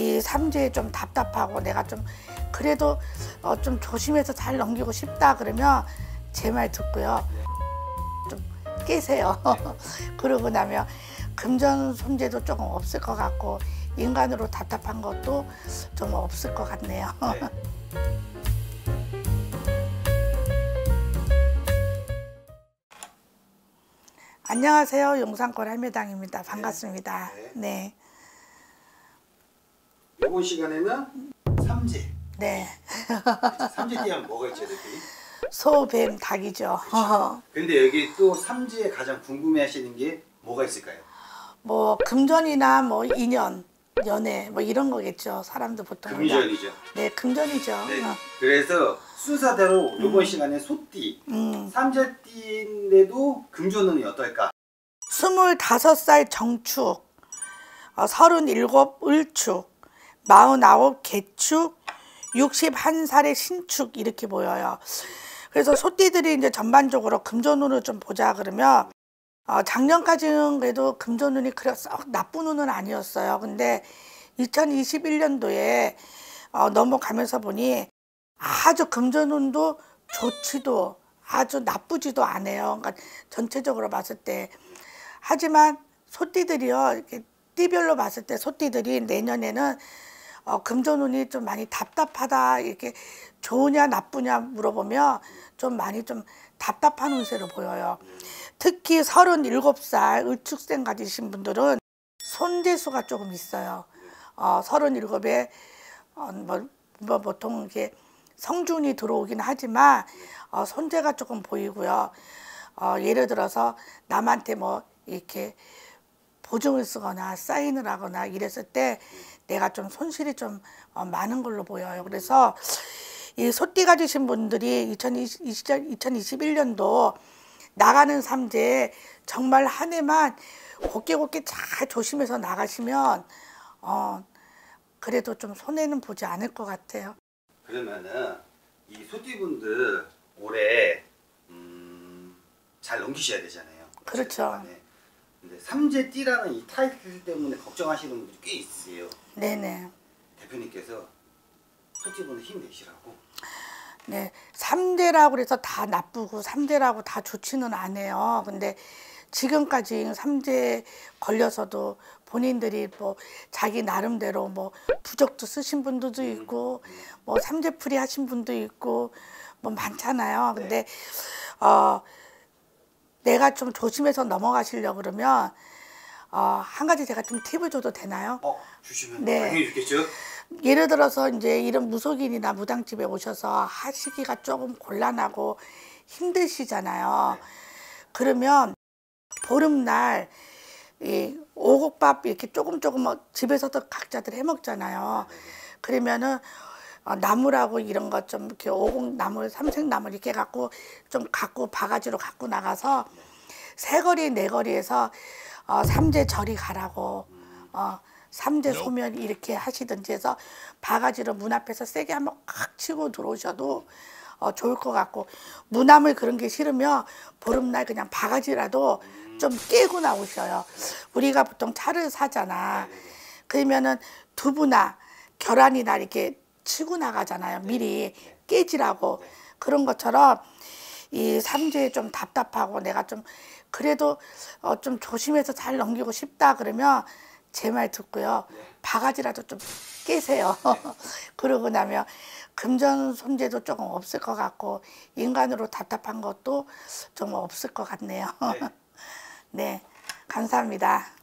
이 삼재에 좀 답답하고 내가 좀 그래도 좀 조심해서 잘 넘기고 싶다 그러면 제 말 듣고요. 좀 깨세요. 그러고 나면 금전 손재도 조금 없을 것 같고 인간으로 답답한 것도 좀 없을 것 같네요. 안녕하세요. 용산골 할매당입니다. 반갑습니다. 네. 이번 시간에는 삼재. 네. 삼재 띠하면 뭐가 있죠, 대표님? 소, 뱀, 닭이죠. 근데 여기 또 삼재에 가장 궁금해하시는 게 뭐가 있을까요? 뭐 금전이나 뭐 인연, 연애 뭐 이런 거겠죠. 사람들 보통 금전이죠. 네, 금전이죠. 네. 그래서 순서대로 이번 시간에 소띠, 삼재띠인데도 금전운이 어떨까? 25살 정축, 37 을축, 49 개축, 61살의 신축 이렇게 보여요. 그래서 소띠들이 이제 전반적으로 금전운을 좀 보자 그러면 작년까지는 그래도 금전운이 그렇게 썩 나쁜 운은 아니었어요. 근데 2021년도에 넘어가면서 보니 아주 금전운도 좋지도 아주 나쁘지도 않아요. 그러니까 전체적으로 봤을 때. 하지만 소띠들이요, 이렇게 띠별로 봤을 때 소띠들이 내년에는 금전운이 좀 많이 답답하다, 이렇게 좋으냐 나쁘냐 물어보면 좀 많이 좀 답답한 운세로 보여요. 특히 37살 을축생 가지신 분들은 손재수가 조금 있어요. 37에 뭐 보통 이게 성준이 들어오긴 하지만 손재가 조금 보이고요. 예를 들어서 남한테 뭐 이렇게 보증을 쓰거나 사인을 하거나 이랬을 때 내가 좀 손실이 좀 많은 걸로 보여요. 그래서 이 소띠 가지신 분들이 2021년도 나가는 삼재에 정말 한 해만 곱게 잘 조심해서 나가시면 그래도 좀 손해는 보지 않을 것 같아요. 그러면은 이 소띠분들 올해 잘 넘기셔야 되잖아요. 그렇죠. 근데 삼재띠라는 이 타이틀 때문에 걱정하시는 분들이 꽤 있으세요. 네네. 대표님께서 소띠분들 힘내시라고. 네, 삼재라고 그래서 다 나쁘고 삼재라고 다 좋지는 않아요. 근데 지금까지 삼재 걸려서도 본인들이 뭐 자기 나름대로 뭐 부적도 쓰신 분들도 있고 뭐 삼재풀이 하신 분도 있고 뭐 많잖아요. 근데 내가 좀 조심해서 넘어가시려고 그러면 한 가지 제가 좀 팁을 줘도 되나요? 주시면 네. 당연히 좋겠죠. 예를 들어서 이제 이런 무속인이나 무당집에 오셔서 하시기가 조금 곤란하고 힘드시잖아요. 그러면 보름날 이 오곡밥 이렇게 조금 집에서도 각자들 해 먹잖아요. 그러면은 나물하고 이런 것 좀 이렇게 오곡나물, 삼색나물 이렇게 갖고 좀 바가지로 갖고 나가서 세 거리 네 거리에서 삼재 절이 가라고 삼재 소면 이렇게 하시든지 해서 바가지로 문 앞에서 세게 한번 칵 치고 들어오셔도 좋을 것 같고, 무나물 그런 게 싫으면 보름날 그냥 바가지라도 좀 깨고 나오셔요. 우리가 보통 차를 사잖아. 그러면은 두부나 계란이나 이렇게 치고 나가잖아요. 미리 깨지라고. 그런 것처럼 이 삼재에 좀 답답하고 내가 좀 그래도 좀 조심해서 잘 넘기고 싶다 그러면 제 말 듣고요. 바가지라도 좀 깨세요. 그러고 나면 금전 손재도 조금 없을 것 같고 인간으로 답답한 것도 좀 없을 것 같네요. 네, 감사합니다.